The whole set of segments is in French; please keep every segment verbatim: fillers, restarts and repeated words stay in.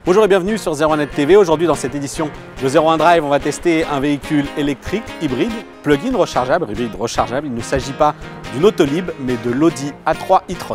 Bonjour et bienvenue sur zéro un net T V. Aujourd'hui dans cette édition de zéro un Drive, on va tester un véhicule électrique hybride, plug-in rechargeable, hybride rechargeable. Il ne s'agit pas d'une Autolib mais de l'Audi A trois e-tron.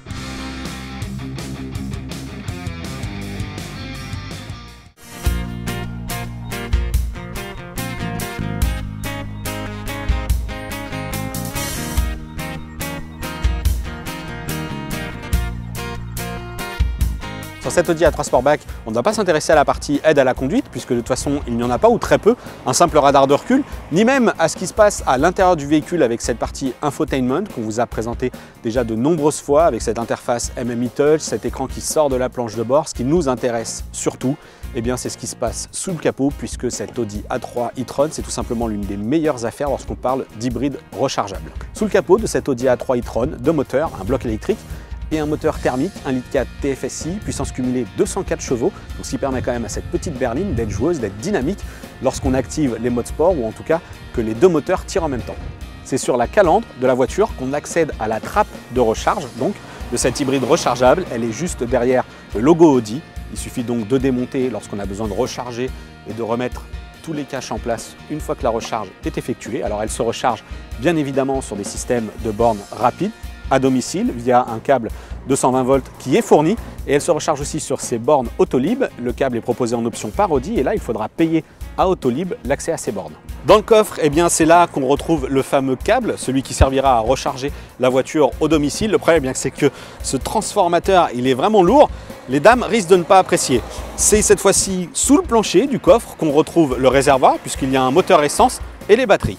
Sur cette Audi A trois Sportback, on ne va pas s'intéresser à la partie aide à la conduite, puisque de toute façon il n'y en a pas ou très peu, un simple radar de recul, ni même à ce qui se passe à l'intérieur du véhicule avec cette partie infotainment qu'on vous a présenté déjà de nombreuses fois avec cette interface M M I Touch, cet écran qui sort de la planche de bord. Ce qui nous intéresse surtout, eh bien, c'est ce qui se passe sous le capot, puisque cette Audi A trois e-tron, c'est tout simplement l'une des meilleures affaires lorsqu'on parle d'hybride rechargeable. Sous le capot de cette Audi A trois e-tron, deux moteurs, un bloc électrique, et un moteur thermique, un litre quatre T F S I, puissance cumulée deux cent quatre chevaux, donc ce qui permet quand même à cette petite berline d'être joueuse, d'être dynamique lorsqu'on active les modes sport, ou en tout cas que les deux moteurs tirent en même temps. C'est sur la calandre de la voiture qu'on accède à la trappe de recharge donc de cette hybride rechargeable. Elle est juste derrière le logo Audi. Il suffit donc de démonter lorsqu'on a besoin de recharger et de remettre tous les caches en place une fois que la recharge est effectuée. Alors elle se recharge bien évidemment sur des systèmes de bornes rapides à domicile via un câble deux cent vingt volts qui est fourni, et elle se recharge aussi sur ces bornes Autolib. Le câble est proposé en option par Audi et là il faudra payer à Autolib l'accès à ces bornes. Dans le coffre, eh bien c'est là qu'on retrouve le fameux câble, celui qui servira à recharger la voiture au domicile. Le problème, eh bien, c'est que ce transformateur il est vraiment lourd, les dames risquent de ne pas apprécier. C'est cette fois-ci sous le plancher du coffre qu'on retrouve le réservoir, puisqu'il y a un moteur essence et les batteries.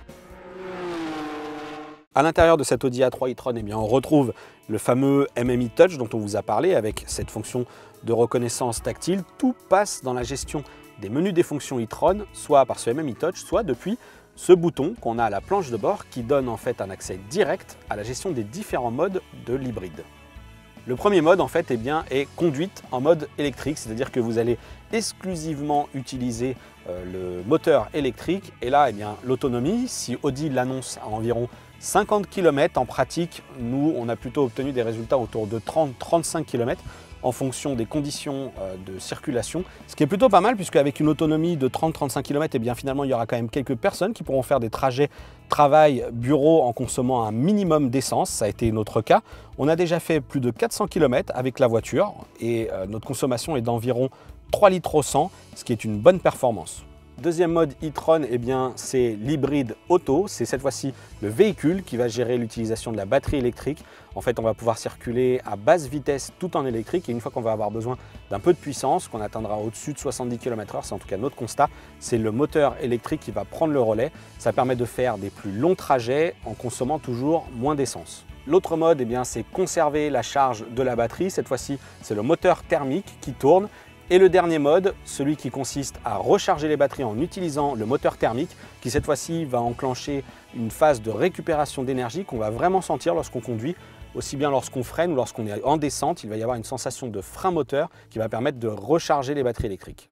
À l'intérieur de cette Audi A trois e-tron, eh bien, on retrouve le fameux M M I Touch dont on vous a parlé avec cette fonction de reconnaissance tactile. Tout passe dans la gestion des menus des fonctions e-tron, soit par ce M M I Touch, soit depuis ce bouton qu'on a à la planche de bord qui donne en fait un accès direct à la gestion des différents modes de l'hybride. Le premier mode en fait eh bien, est conduite en mode électrique, c'est-à-dire que vous allez exclusivement utiliser euh, le moteur électrique. Et là, eh bien, l'autonomie, si Audi l'annonce à environ cinquante kilomètres, en pratique, nous, on a plutôt obtenu des résultats autour de trente à trente-cinq kilomètres en fonction des conditions euh, de circulation, ce qui est plutôt pas mal, puisque avec une autonomie de trente à trente-cinq kilomètres, eh bien, finalement, il y aura quand même quelques personnes qui pourront faire des trajets travail-bureau en consommant un minimum d'essence. Ça a été notre cas. On a déjà fait plus de quatre cents kilomètres avec la voiture et euh, notre consommation est d'environ trois litres au cent, ce qui est une bonne performance. Deuxième mode e-tron, eh bien, c'est l'hybride auto. C'est cette fois-ci le véhicule qui va gérer l'utilisation de la batterie électrique. En fait, on va pouvoir circuler à basse vitesse tout en électrique, et une fois qu'on va avoir besoin d'un peu de puissance, qu'on atteindra au-dessus de soixante-dix kilomètres heure, c'est en tout cas notre constat, c'est le moteur électrique qui va prendre le relais. Ça permet de faire des plus longs trajets en consommant toujours moins d'essence. L'autre mode, eh bien, c'est conserver la charge de la batterie. Cette fois-ci, c'est le moteur thermique qui tourne. Et le dernier mode, celui qui consiste à recharger les batteries en utilisant le moteur thermique, qui cette fois-ci va enclencher une phase de récupération d'énergie qu'on va vraiment sentir lorsqu'on conduit, aussi bien lorsqu'on freine ou lorsqu'on est en descente. Il va y avoir une sensation de frein moteur qui va permettre de recharger les batteries électriques.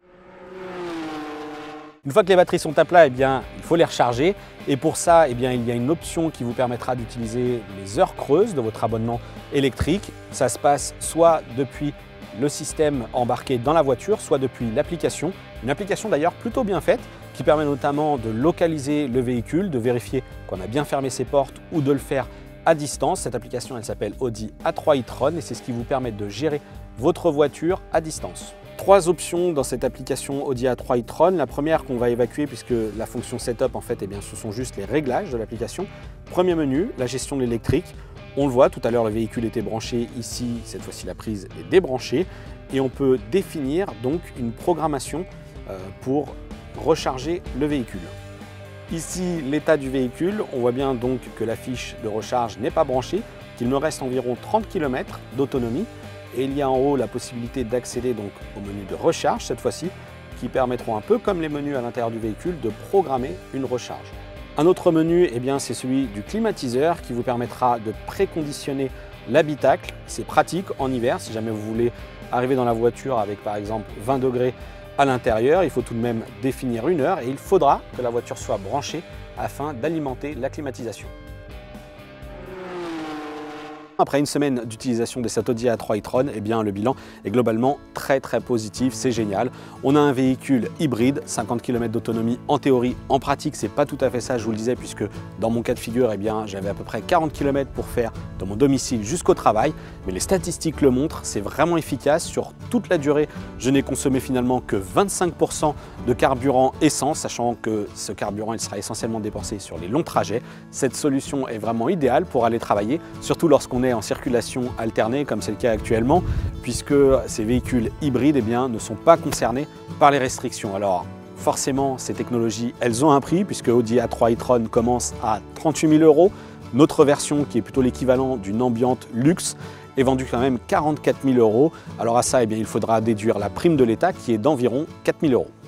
Une fois que les batteries sont à plat, eh bien, il faut les recharger, et pour ça, eh bien, il y a une option qui vous permettra d'utiliser les heures creuses de votre abonnement électrique. Ça se passe soit depuis le système embarqué dans la voiture, soit depuis l'application. Une application d'ailleurs plutôt bien faite qui permet notamment de localiser le véhicule, de vérifier qu'on a bien fermé ses portes ou de le faire à distance. Cette application, elle s'appelle Audi A trois e-tron et c'est ce qui vous permet de gérer votre voiture à distance. Trois options dans cette application Audi A trois e-tron. La première qu'on va évacuer, puisque la fonction setup en fait, eh bien, ce sont juste les réglages de l'application. Premier menu, la gestion de l'électrique. On le voit, tout à l'heure le véhicule était branché, ici cette fois-ci la prise est débranchée et on peut définir donc une programmation euh, pour recharger le véhicule. Ici l'état du véhicule, on voit bien donc que la fiche de recharge n'est pas branchée, qu'il me reste environ trente kilomètres d'autonomie, et il y a en haut la possibilité d'accéder donc au menu de recharge cette fois-ci, qui permettront un peu comme les menus à l'intérieur du véhicule de programmer une recharge. Un autre menu, eh bien, c'est celui du climatiseur qui vous permettra de préconditionner l'habitacle. C'est pratique en hiver si jamais vous voulez arriver dans la voiture avec par exemple vingt degrés à l'intérieur. Il faut tout de même définir une heure et il faudra que la voiture soit branchée afin d'alimenter la climatisation. Après une semaine d'utilisation de cet Audi A trois e-tron, eh bien, le bilan est globalement très très positif, c'est génial. On a un véhicule hybride, cinquante kilomètres d'autonomie en théorie, en pratique c'est pas tout à fait ça, je vous le disais, puisque dans mon cas de figure, eh bien, j'avais à peu près quarante kilomètres pour faire de mon domicile jusqu'au travail, mais les statistiques le montrent, c'est vraiment efficace. Sur toute la durée, je n'ai consommé finalement que vingt-cinq pour cent de carburant essence, sachant que ce carburant il sera essentiellement dépensé sur les longs trajets. Cette solution est vraiment idéale pour aller travailler, surtout lorsqu'on est en circulation alternée comme c'est le cas actuellement, puisque ces véhicules hybrides eh bien, ne sont pas concernés par les restrictions. Alors forcément, ces technologies, elles ont un prix, puisque Audi A trois e-tron commence à trente-huit mille euros. Notre version, qui est plutôt l'équivalent d'une ambiante luxe, est vendue quand même quarante-quatre mille euros. Alors à ça, eh bien, il faudra déduire la prime de l'État qui est d'environ quatre mille euros.